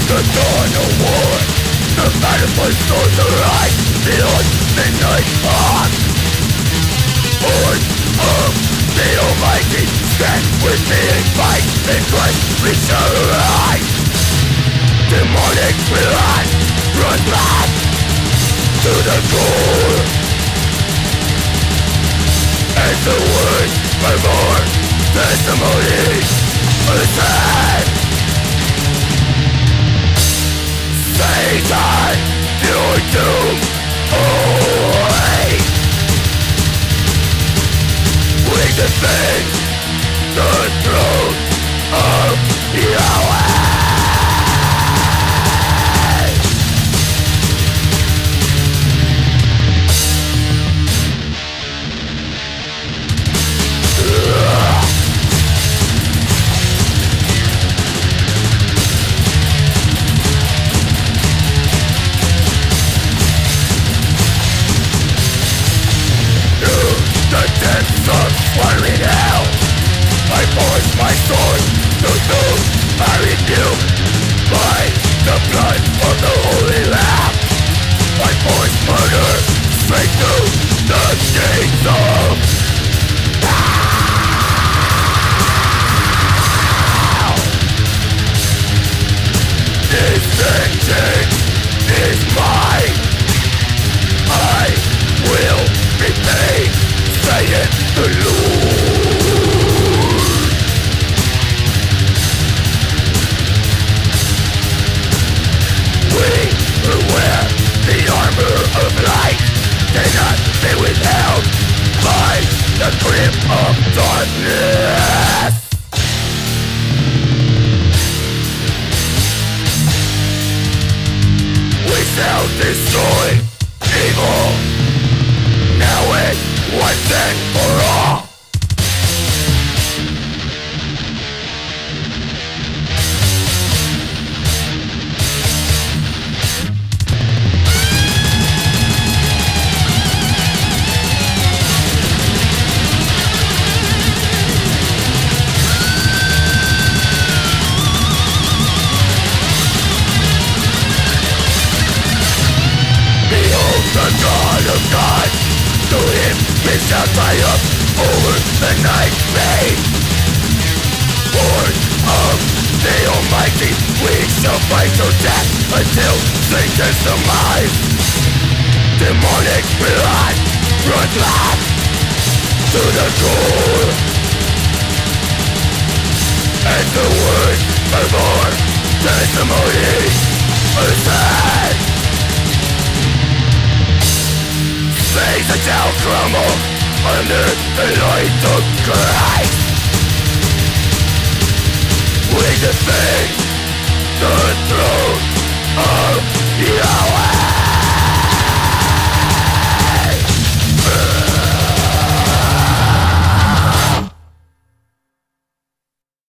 The dawn of war, the manifest on the rise beyond midnight arc. Horn of the Almighty, stand with me and fight in Christ we shall rise. Demonic blood, run back to the core. As the words of our testimony ascend. Satan, your doom, away. We defend the throne of Yahweh. Swallowing hell, I force my sword to those I rebuke by the blood of the Holy Lamb. I force murder straight to the gates of hell. This vengeance is mine. I will repay, saith the Lord. We who wear the armor of light cannot be withheld by the grip of darkness. We shall destroy evil now and once and for all. Behold the God of gods, to him we shall triumph over the night's bane. Born of the Almighty, we shall fight to death until Satan's demise. Demonic blood runs back to the core. And the word of our testimony ascend. Satan shall crumble under the light of Christ. We defend the throne